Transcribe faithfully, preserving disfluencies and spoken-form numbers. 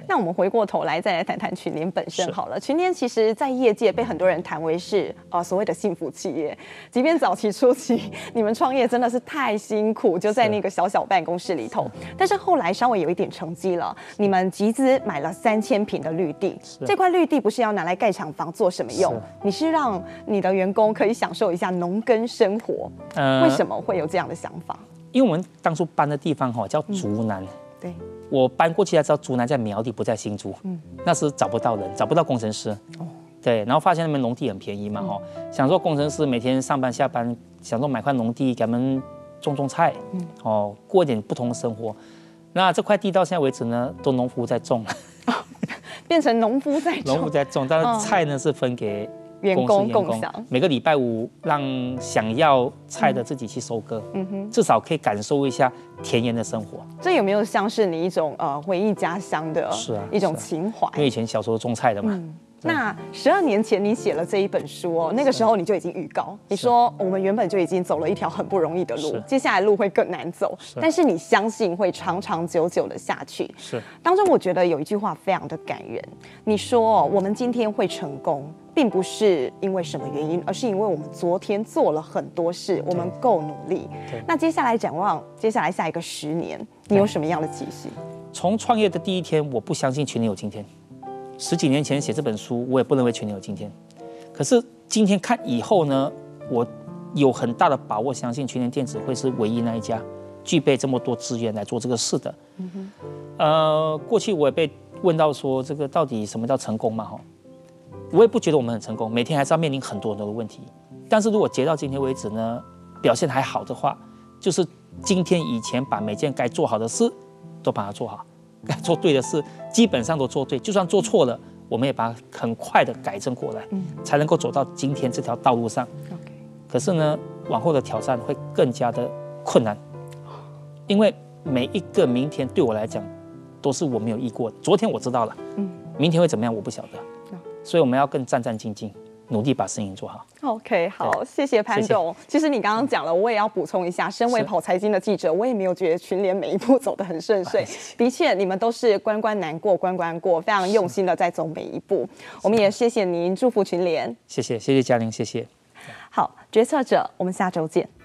那我们回过头来再来谈谈群联本身好了。群联其实在业界被很多人谈为是呃所谓的幸福企业，即便早期初期你们创业真的是太辛苦，就在那个小小办公室里头，但是后来稍微有一点成绩了，你们集资买了三千坪的绿地，这块绿地不是要拿来盖厂房做什么用？你是让你的员工可以享受一下农耕生活，呃、为什么会有这样的想法？ 因为我们当初搬的地方哈叫竹南，嗯、 对， 我搬过去才知道竹南在苗栗，不在新竹。嗯，那时找不到人，找不到工程师。哦，对，然后发现那边农地很便宜嘛，哈、嗯，想说工程师每天上班下班，想说买块农地给他们种种菜，嗯，哦，过一点不同的生活。那这块地到现在为止呢，都农夫在种，哦、 变成农夫在种， 农夫在种，但是菜呢、嗯、是分给。 员工共享， 每个礼拜五让想要菜的自己去收割，嗯哼，至少可以感受一下田园的生活。 这有没有像是你一种呃回忆家乡的一种情怀？ 因为以前小时候种菜的嘛。嗯， 那十二年前你写了这一本书哦，那个时候你就已经预告，你说我们原本就已经走了一条很不容易的路，接下来路会更难走，但是你相信会长长久久的下去。 是， 当中我觉得有一句话非常的感人，你说我们今天会成功，并不是因为什么原因，而是因为我们昨天做了很多事，我们够努力。那接下来展望接下来下一个十年，你有什么样的期许？ 从创业的第一天，我不相信群联有今天。十几年前写这本书，我也不认为群联有今天。可是今天看以后呢，我有很大的把握，相信群联电子会是唯一那一家具备这么多资源来做这个事的。嗯哼，呃，过去我也被问到说，这个到底什么叫成功嘛？哈，我也不觉得我们很成功，每天还是要面临很多很多的问题。但是如果截到今天为止呢，表现还好的话，就是今天以前把每件该做好的事都把它做好。该做对的事基本上都做对，就算做错了，我们也把它很快的改正过来，嗯、才能够走到今天这条道路上。Okay. 可是呢，往后的挑战会更加的困难，因为每一个明天对我来讲都是我没有遇过的。昨天我知道了，嗯、明天会怎么样我不晓得，嗯、所以我们要更战战兢兢，努力把事情做好。 OK， 好，谢谢潘董。其实你刚刚讲了，我也要补充一下，身为跑财经的记者，我也没有觉得群联每一步走得很顺遂。的确，你们都是关关难过关关过，非常用心的在走每一步。我们也谢谢您，祝福群联。 谢谢，谢谢嘉玲，谢谢。 好，决策者，我们下周见。